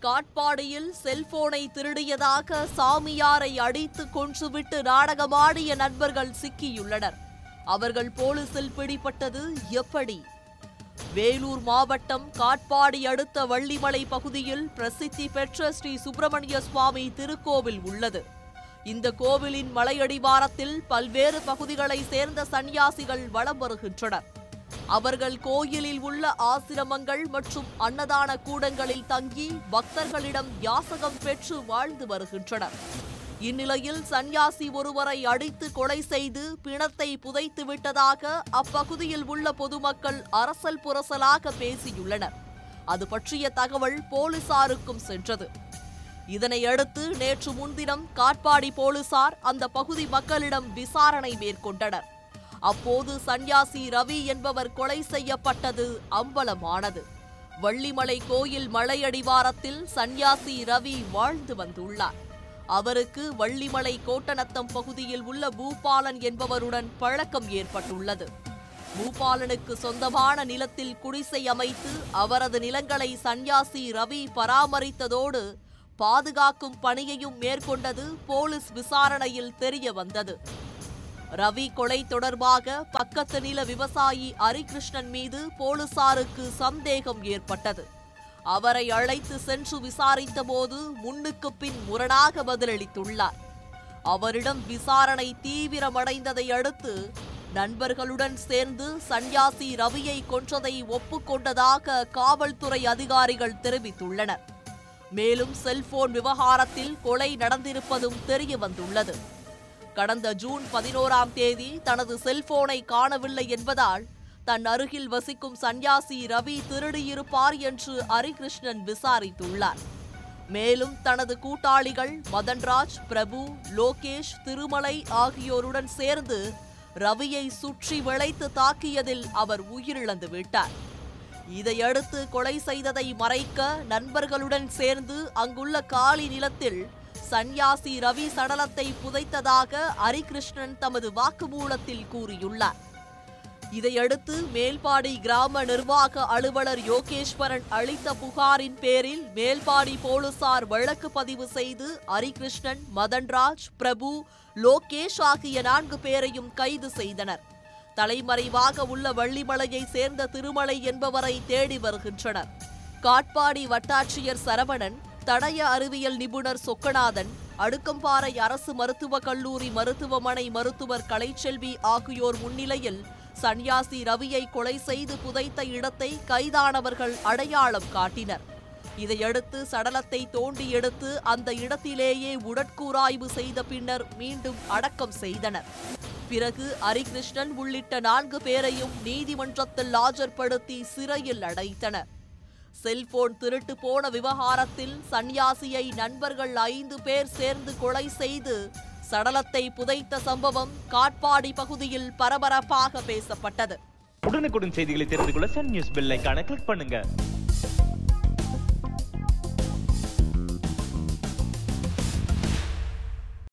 காட்பாடியில் செல்போனை திருடியதாக சாமியாரை அடித்து கொன்றுவிட்டு நாடகமாடிய நண்பர்கள் சிக்கியுள்ளனர். அவர்கள் போலீசில் பிடிபட்டது எப்படி? வேலூர் மாவட்டம் காட்பாடி அடுத்த வள்ளிமலை பகுதியில் பிரசித்தி பெற்ற ஸ்ரீ சுப்பிரமணிய சுவாமி திருக்கோவில் உள்ளது. இந்த கோவிலின் மலையடிவாரத்தில் பல்வேறு பகுதிகளை சேர்ந்த சன்னியாசிகள் வலம் வருகின்றனர். அவர்கள் கோயிலில் உள்ள ஆசிரமங்கள் மற்றும் அன்னதான கூடங்களில் தங்கி பக்தர்களிடம் யாசகம் பெற்று வாழ்ந்து வருகின்றனர். இந்நிலையில் சன்னியாசி ஒருவரை அடித்து கொலை செய்து பிணத்தை புதைத்து விட்டதாக அப்பகுதியில் உள்ள பொதுமக்கள் அரசல் புரசலாக பேசியுள்ளனர். அது பற்றிய தகவல் போலீசாருக்கும் சென்றது. இதனையடுத்து நேற்று முன்தினம் காட்பாடி போலீசார் அந்த பகுதி மக்களிடம் விசாரணை மேற்கொண்டனர். அப்போது சன்னியாசி ரவி என்பவர் கொலை செய்யப்பட்டது அம்பலமானது. வள்ளிமலை கோயில் மலையடிவாரத்தில் சன்னியாசி ரவி வாழ்ந்து வந்துள்ளார். அவருக்கு வள்ளிமலை கோட்டநத்தம் பகுதியில் உள்ள பூபாலன் என்பவருடன் பழக்கம் ஏற்பட்டுள்ளது. பூபாலனுக்கு சொந்தமான நிலத்தில் குடிசை அமைத்து அவரது நிலங்களை சன்னியாசி ரவி பராமரித்ததோடு பாதுகாக்கும் பணியையும் மேற்கொண்டது போலீஸ் விசாரணையில் தெரிய வந்தது. ரவி கொலை தொடர்பாக பக்கத்து நில விவசாயி ஹரிகிருஷ்ணன் மீது போலீசாருக்கு சந்தேகம் ஏற்பட்டது. அவரை அழைத்து சென்று விசாரித்த போது முன்னுக்கு பின் முரணாக பதிலளித்துள்ளார். அவரிடம் விசாரணை தீவிரமடைந்ததை அடுத்து நண்பர்களுடன் சேர்ந்து சன்னியாசி ரவியை கொன்றதை ஒப்புக்கொண்டதாக காவல்துறை அதிகாரிகள் தெரிவித்துள்ளனர். மேலும் செல்போன் விவகாரத்தில் கொலை நடந்திருப்பதும் தெரிய வந்துள்ளது. கடந்த ஜூன் 11ஆம் தேதி தனது செல்போனை காணவில்லை என்பதால் தன் அருகில் வசிக்கும் சன்னியாசி ரவி திருடியிருப்பார் என்று ஹரிகிருஷ்ணன் விசாரித்துள்ளார். மேலும் தனது கூட்டாளிகள் மதன்ராஜ், பிரபு, லோகேஷ், திருமலை ஆகியோருடன் சேர்ந்து ரவியை சுற்றி வளைத்து தாக்கியதில் அவர் உயிரிழந்து விட்டார். இதையடுத்து கொலை செய்ததை மறைக்க நண்பர்களுடன் சேர்ந்து அங்குள்ள காலி நிலத்தில் சன்னியாசி ரவி சடலத்தை புதைத்ததாக ஹரிகிருஷ்ணன் தமது வாக்குமூலத்தில் கூறியுள்ளார். இதையடுத்து மேல்பாடி கிராம நிர்வாக அலுவலர் யோகேஸ்வரன் அளித்த புகாரின் பேரில் மேல்பாடி போலீசார் வழக்கு பதிவு செய்து ஹரிகிருஷ்ணன், மதன்ராஜ், பிரபு, லோகேஷ் ஆகிய 4 பேரையும் கைது செய்தனர். தலைமறைவாக உள்ள வள்ளிமலையை சேர்ந்த திருமலை என்பவரை தேடி வருகின்றனர். காட்பாடி வட்டாட்சியர் சரவணன், தடய அறிவியல் நிபுணர் சொக்கநாதன், அடுக்கம்பாறை அரசு மருத்துவக் கல்லூரி மருத்துவமனை மருத்துவர் கலைச்செல்வி ஆகியோர் முன்னிலையில் சன்னியாசி ரவியை கொலை செய்து புதைத்த இடத்தை கைதானவர்கள் அடையாளம் காட்டினர். இதையடுத்து சடலத்தை தோண்டி எடுத்து அந்த இடத்திலேயே உடற்கூராய்வு செய்த பின்னர் மீண்டும் அடக்கம் செய்தனர். பிறகு ஹரிகிருஷ்ணன் உள்ளிட்ட 4 பேரையும் நீதிமன்றத்தில் ஆஜர்படுத்தி சிறையில் அடைத்தனர். செல்போன் திருட்டு போன விவகாரத்தில் சன்னியாசியை நண்பர்கள் 5 பேர் சேர்ந்து கொலை செய்து சடலத்தை புதைத்த சம்பவம் காட்பாடி பகுதியில் பரபரப்பாக பேசப்பட்டது. உடனுக்குடன் செய்திகளை தெரிந்து கொள்ள சன் நியூஸ் பெல் ஐகானை கிளிக் பண்ணுங்க.